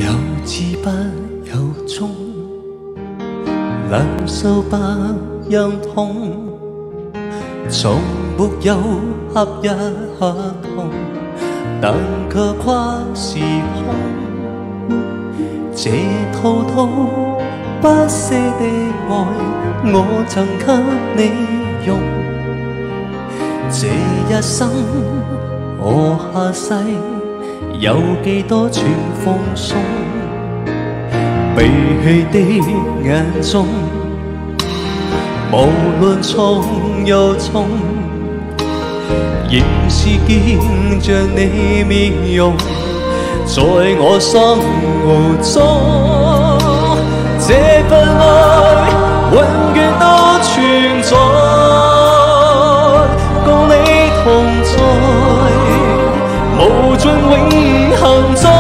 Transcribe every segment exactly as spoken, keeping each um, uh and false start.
有始不有終，兩手不相通，從沒有合一合同，但卻跨時空。這滔滔不捨的愛，我曾給你用。這一生我下世有幾多串風送，悲喜的眼中，無論重又重，仍是見着你面容，在我生活中，這份愛永遠都存在，共你同在，無盡永恆中，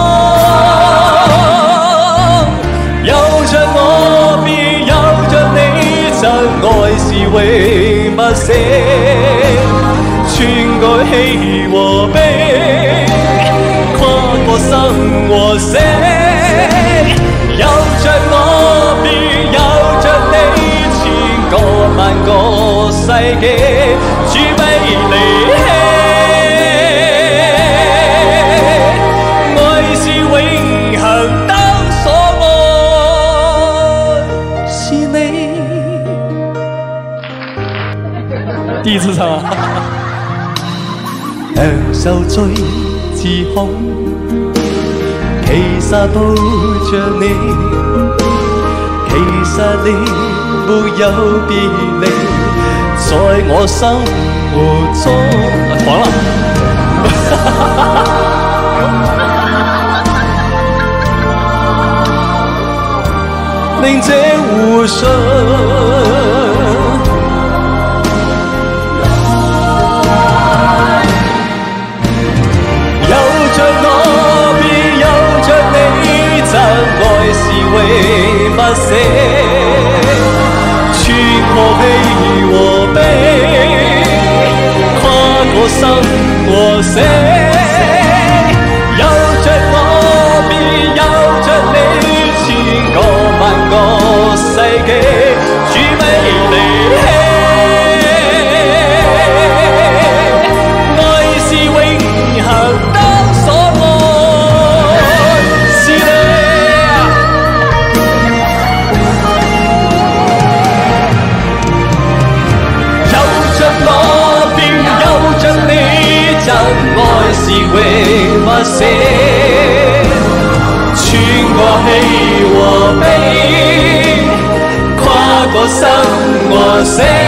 有着我便有着你，真愛是永不捨，穿過喜和悲，跨過生和死，有着我便有着你，千個萬個世紀，絕不離棄。第一次唱啊！享受最自控，其實抱着你，其實你沒有別離，在我生活中，完了，令這互信。永不捨，穿過喜和悲，跨過生和死，有着我便有着你，千個萬個世紀，絕不離棄。愛是永恆當所愛，是你。真愛是永不捨，穿過喜和悲，跨過生和死。